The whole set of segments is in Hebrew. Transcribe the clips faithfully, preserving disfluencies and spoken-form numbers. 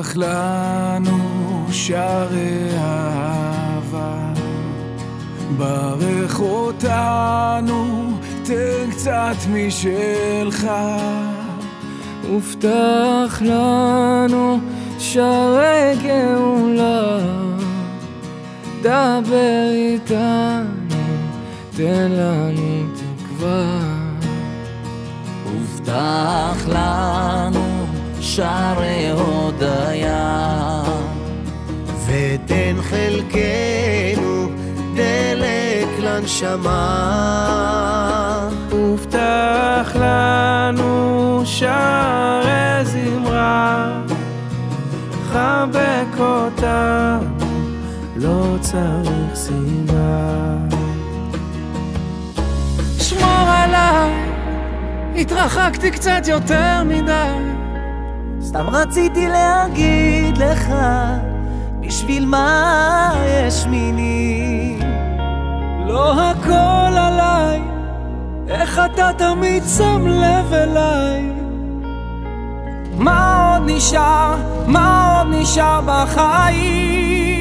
פתח לנו שערי אהבה, ברך אותנו, תן קצת משלך. ופתח לנו שערי גאולה, דבר איתנו, תן לנו תקווה. ופתח לנו שערי הודיה, ותן חלקנו דלק לנשמה. ופתח לנו שערי זמרה, חבק אותנו, לא צריך סיבה. שמור עליי, התרחקתי קצת יותר מדי, סתם רציתי להגיד לך, בשביל מה יש מילים. לא הכל עליי, איך אתה תמיד שם לב אליי. מה עוד נשאר, מה עוד נשאר בחיים?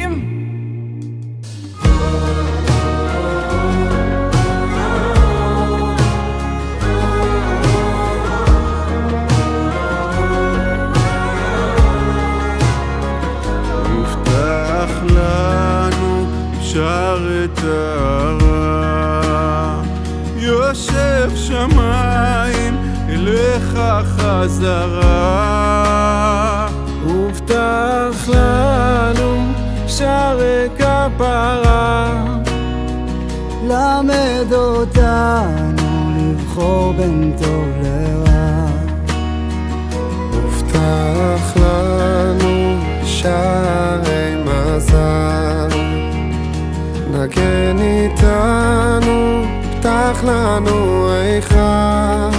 שערי טהרה, יושב שמיים אליך חזרה. הובטח לנו שערי כפרה, למד אותנו לבחור בין טוב לרע. הובטח לנו שערי מזל, נגן איתנו, פתח לנו היכל.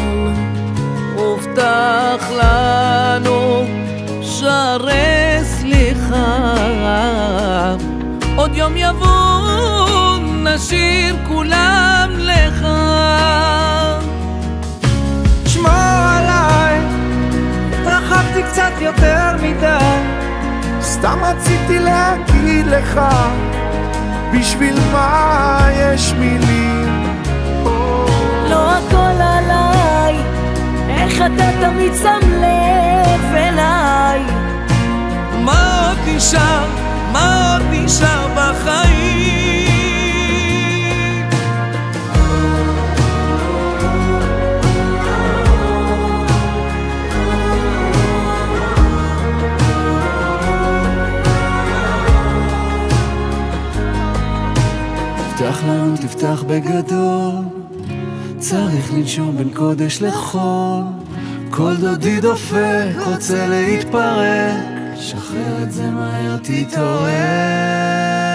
הובטח לנו שערי סליחה, עוד יום יבוא נשיר כולם לך. שמור עליי, התרחקתי קצת יותר מדי, סתם רציתי להגיד לך, בשביל מה יש מילים. לא הכל עליי, איך אתה תמיד שם לב אליי. מה עוד נשאר, מה עוד נשאר בחיים? תפתח לנו, תפתח בגדול, צריך לנשום בין קודש לחול. כל דודי דופק, רוצה להתפרק, שחרר את זה מהר, תתעורר.